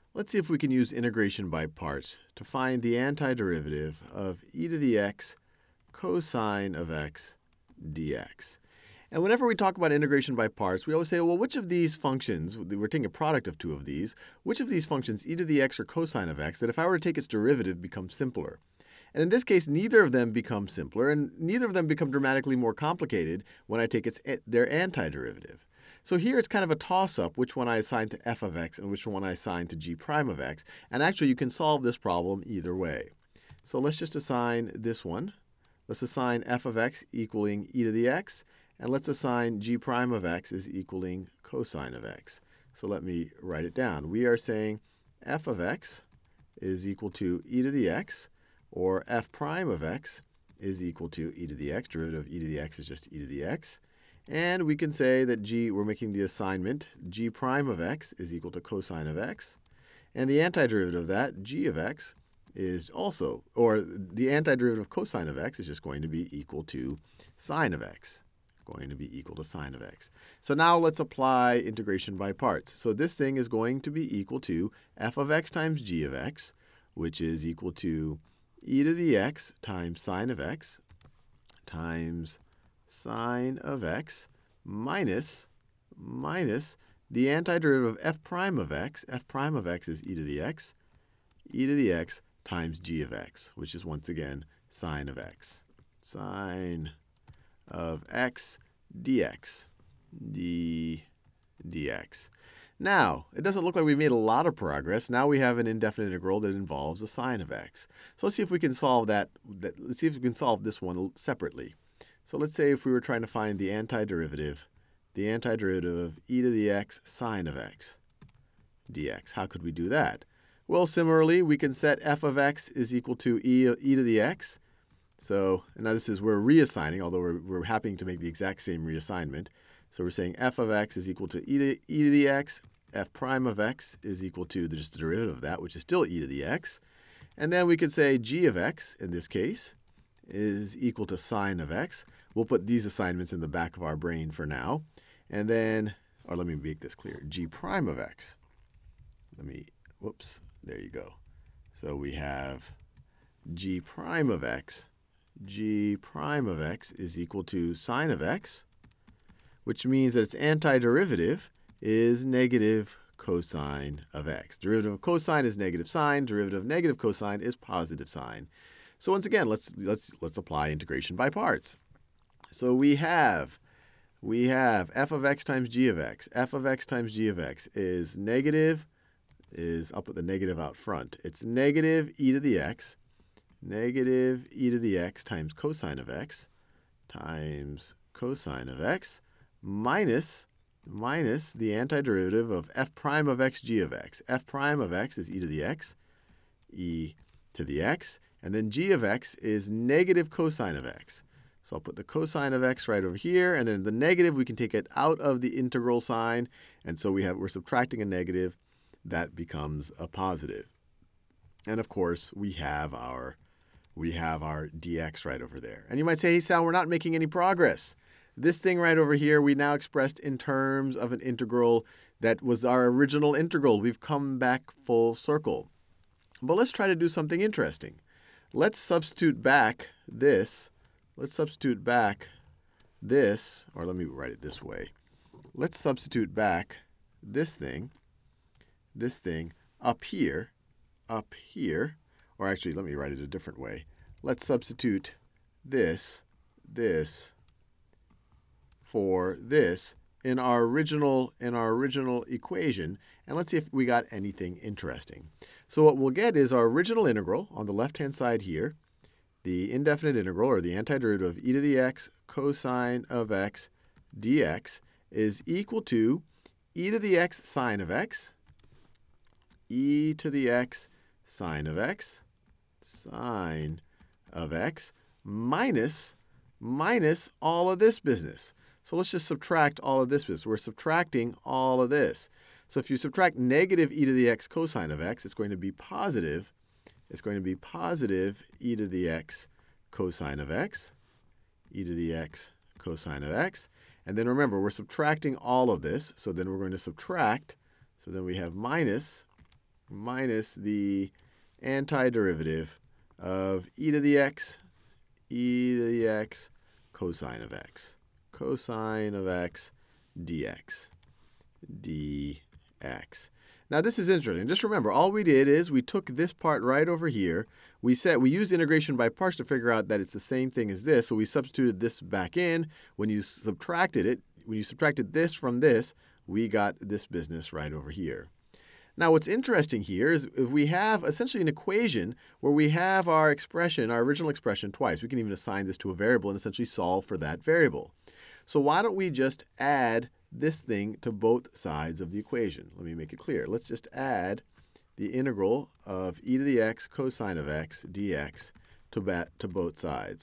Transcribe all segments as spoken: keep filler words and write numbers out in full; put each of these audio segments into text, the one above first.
Let's see if we can use integration by parts to find the antiderivative of e to the x cosine of x dx. And whenever we talk about integration by parts, we always say, well, which of these functions, we're taking a product of two of these, which of these functions, e to the x or cosine of x, that if I were to take its derivative becomes simpler? And in this case, neither of them become simpler, and neither of them become dramatically more complicated when I take its, their antiderivative. So here it's kind of a toss-up which one I assign to f of x and which one I assign to g prime of x. And actually, you can solve this problem either way. So let's just assign this one. Let's assign f of x equaling e to the x, and let's assign g prime of x is equaling cosine of x. So let me write it down. We are saying f of x is equal to e to the x, or f prime of x is equal to e to the x. Derivative of e to the x is just e to the x. And we can say that g, we're making the assignment, g prime of x is equal to cosine of x. And the antiderivative of that, g of x, is also, or the antiderivative of cosine of x is just going to be equal to sine of x. Going to be equal to sine of x. So now let's apply integration by parts. So this thing is going to be equal to f of x times g of x, which is equal to e to the x times sine of x times sine of x minus, minus the antiderivative of f prime of x. F prime of x is e to the x, e to the x times g of x, which is once again sine of x. Sine of x dx, d, dx. Now, it doesn't look like we've made a lot of progress. Now we have an indefinite integral that involves a sine of x. So let's see if we can solve that. that let's see if we can solve this one separately. So let's say if we were trying to find the antiderivative, the antiderivative of e to the x sine of x dx. How could we do that? Well, similarly, we can set f of x is equal to e, e to the x. So now this is, we're reassigning, although we're, we're happening to make the exact same reassignment. So we're saying f of x is equal to e to, e to the x. F prime of x is equal to the, just the derivative of that, which is still e to the x. And then we could say g of x, in this case, is equal to sine of x. We'll put these assignments in the back of our brain for now. And then, or let me make this clear, g prime of x. Let me, whoops, there you go. So we have g prime of x. G prime of x is equal to sine of x, which means that its antiderivative is negative cosine of x. Derivative of cosine is negative sine. Derivative of negative cosine is positive sine. So once again, let's let's let's apply integration by parts. So we have we have f of x times g of x. F of x times g of x is negative, is, I'll put the negative out front. It's negative e to the x, negative e to the x times cosine of x times cosine of x minus, minus the antiderivative of f prime of x g of x. F prime of x is e to the x, e to the x, and then g of x is negative cosine of x. So I'll put the cosine of x right over here, and then the negative, we can take it out of the integral sign, and so we have, we're subtracting a negative. That becomes a positive. And of course, we have our, we have our dx right over there. And you might say, hey, Sal, we're not making any progress. This thing right over here, we now expressed in terms of an integral that was our original integral. We've come back full circle. But let's try to do something interesting. Let's substitute back this. Let's substitute back this, or let me write it this way. Let's substitute back this thing, this thing up here, up here, or actually, let me write it a different way. Let's substitute this, this, for this in our original in our original equation, and let's see if we got anything interesting. So what we'll get is our original integral on the left-hand side here, the indefinite integral, or the antiderivative of e to the x cosine of x dx, is equal to e to the x sine of x, e to the x sine of x, sine of x, minus, minus all of this business. So let's just subtract all of this business. We're subtracting all of this. So if you subtract negative e to the x cosine of x, it's going to be positive. It's going to be positive e to the x cosine of x, e to the x cosine of x. And then remember, we're subtracting all of this. So then we're going to subtract. So then we have minus, minus the antiderivative of e to the x, e to the x cosine of x. Cosine of x dx. dx. Now this is interesting. Just remember, all we did is we took this part right over here. We said we used integration by parts to figure out that it's the same thing as this. So we substituted this back in. When you subtracted it, when you subtracted this from this, we got this business right over here. Now what's interesting here is if we have essentially an equation where we have our expression, our original expression twice. We can even assign this to a variable and essentially solve for that variable. So why don't we just add this thing to both sides of the equation? Let me make it clear. Let's just add the integral of e to the x cosine of x dx to, to both sides.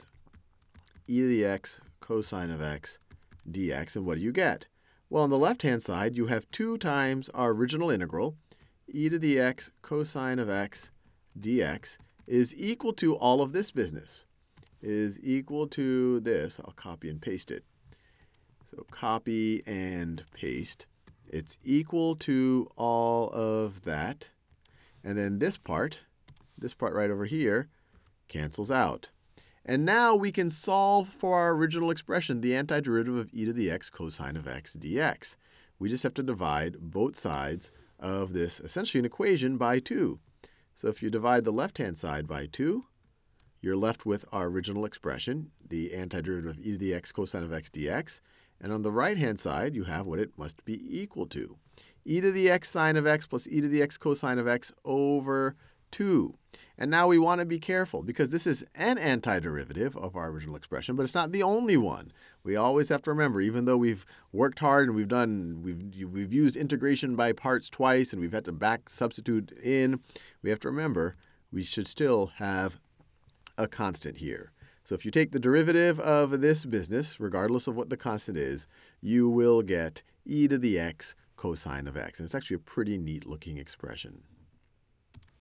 E to the x cosine of x dx. And what do you get? Well, on the left-hand side, you have two times our original integral. E to the x cosine of x dx is equal to all of this business. Is equal to this. I'll copy and paste it. So copy and paste. It's equal to all of that. And then this part, this part right over here, cancels out. And now we can solve for our original expression, the antiderivative of e to the x cosine of x dx. We just have to divide both sides of this, essentially an equation, by two. So if you divide the left-hand side by two, you're left with our original expression, the antiderivative of e to the x cosine of x dx. And on the right-hand side, you have what it must be equal to. E to the x sine of x plus e to the x cosine of x over two. And now we want to be careful because this is an antiderivative of our original expression, but it's not the only one. We always have to remember, even though we've worked hard and we've done, we've, we've used integration by parts twice and we've had to back substitute in, we have to remember we should still have a constant here. So if you take the derivative of this business, regardless of what the constant is, you will get e to the x cosine of x. And it's actually a pretty neat looking expression.